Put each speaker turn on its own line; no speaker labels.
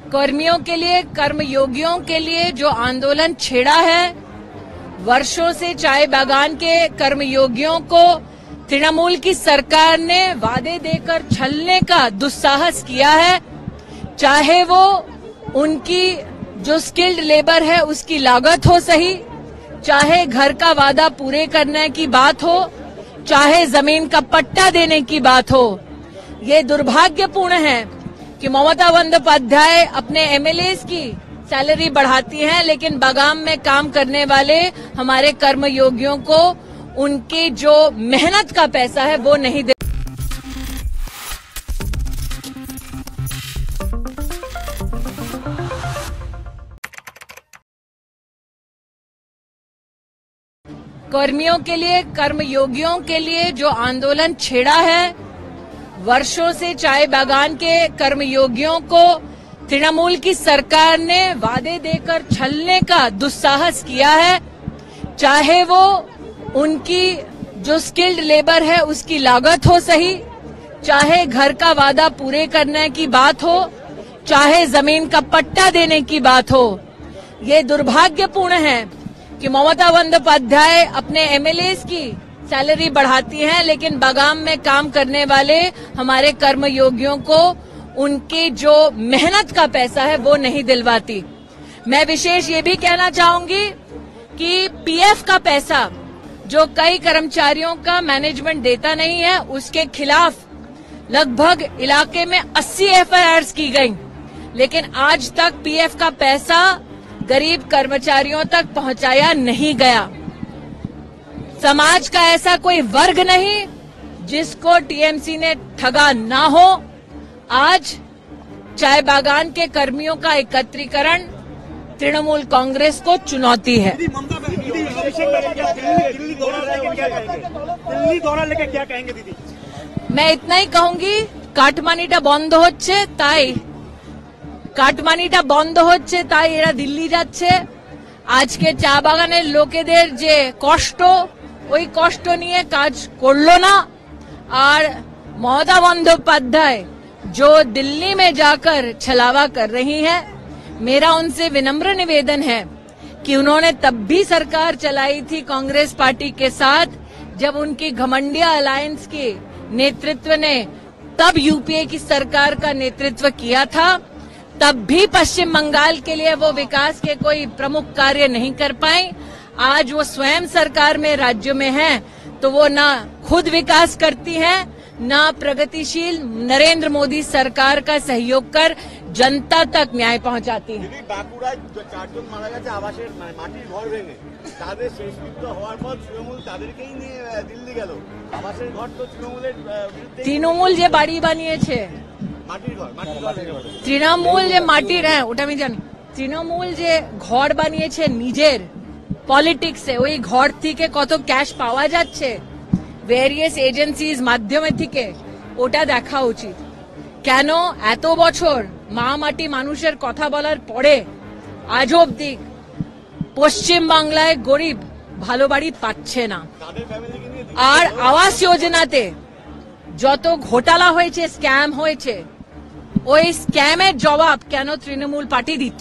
कर्मियों के लिए, कर्मयोगियों के लिए जो आंदोलन छेड़ा है, वर्षों से चाय बागान के कर्मयोगियों को तृणमूल की सरकार ने वादे देकर छलने का दुस्साहस किया है। चाहे वो उनकी जो स्किल्ड लेबर है उसकी लागत हो सही, चाहे घर का वादा पूरे करने की बात हो, चाहे जमीन का पट्टा देने की बात हो। ये दुर्भाग्यपूर्ण है कि ममता बंदोपाध्याय अपने एमएलएस की सैलरी बढ़ाती हैं, लेकिन बागान में काम करने वाले हमारे कर्मयोगियों को उनकी जो मेहनत का पैसा है वो नहीं दे। कर्मियों के लिए, कर्मयोगियों के लिए जो आंदोलन छेड़ा है, वर्षों से चाय बागान के कर्मयोगियों को तृणमूल की सरकार ने वादे देकर छलने का दुस्साहस किया है। चाहे वो उनकी जो स्किल्ड लेबर है उसकी लागत हो सही, चाहे घर का वादा पूरे करने की बात हो, चाहे जमीन का पट्टा देने की बात हो। ये दुर्भाग्यपूर्ण है कि ममता बंदोपाध्याय अपने एमएलएस की सैलरी बढ़ाती हैं, लेकिन बागान में काम करने वाले हमारे कर्मयोगियों को उनकी जो मेहनत का पैसा है वो नहीं दिलवाती। मैं विशेष ये भी कहना चाहूंगी कि पीएफ का पैसा जो कई कर्मचारियों का मैनेजमेंट देता नहीं है, उसके खिलाफ लगभग इलाके में 80 एफआईआर की गई, लेकिन आज तक पीएफ का पैसा गरीब कर्मचारियों तक पहुंचाया नहीं गया। समाज का ऐसा कोई वर्ग नहीं जिसको टीएमसी ने ठगा ना हो। आज चाय बागान के कर्मियों का एकत्रीकरण तृणमूल कांग्रेस को चुनौती है।
दिल्ली दौरा लेके क्या कहेंगे दीदी?
मैं इतना ही कहूंगी, काटमानिटा बंद होच्छे ताई কাটমানিটা বন্ধ হচ্ছে তাই এরা দিল্লি যাচ্ছে। আজকে চা বাগানের লোকেদের যে কষ্ট, ওই কষ্ট নিয়ে কাজ করলো না। আর ममता बंदोपाध्याय जो दिल्ली में जाकर छलावा कर रही हैं, मेरा उनसे विनम्र निवेदन है कि उन्होंने तब भी सरकार चलाई थी कांग्रेस पार्टी के साथ जब उनकी घमंडिया अलायंस के नेतृत्व ने तब यूपीए की सरकार का नेतृत्व किया था। तब भी पश्चिम बंगाल के लिए वो विकास के कोई प्रमुख कार्य नहीं कर पाई। आज वो स्वयं सरकार में राज्य में हैं, तो वो ना खुद विकास करती हैं, ना प्रगतिशील नरेंद्र मोदी सरकार का सहयोग कर जनता तक न्याय पहुंचाती हैं।
বাঁকুড়ায় 4 জন মারা গেছে আবাসের মাটির ঘর ভেঙে, তাদের শেষকৃত্য হওয়ার পর তৃণমূল তাদেরকেই নিয়ে দিল্লি গেল। আবাসের ঘর তো তৃণমূলের বিরুদ্ধে,
তৃণমূল যে বাড়ি বানিয়েছে, তৃণমূল যে মাটির, হ্যাঁ ওটা আমি জানি, তৃণমূল যে ঘর বানিয়েছে নিজের পলিটিক্সে, ওই ঘর থেকে কত ক্যাশ পাওয়া যাচ্ছে ভেরিয়াস এজেন্সিজ মাধ্যমে থেকে, ওটা দেখা উচিত। কেন এত বছর মা মাটি মানুষের কথা বলার পরে আজ অবধি পশ্চিম বাংলায় গরিব ভালো বাড়ি পাচ্ছে না? আর আবাস যোজনাতে যত ঘোটালা হয়েছে, স্ক্যাম হয়েছে, ওই স্ক্যামের জবাব কেন তৃণমূল পার্টি দিচ্ছে?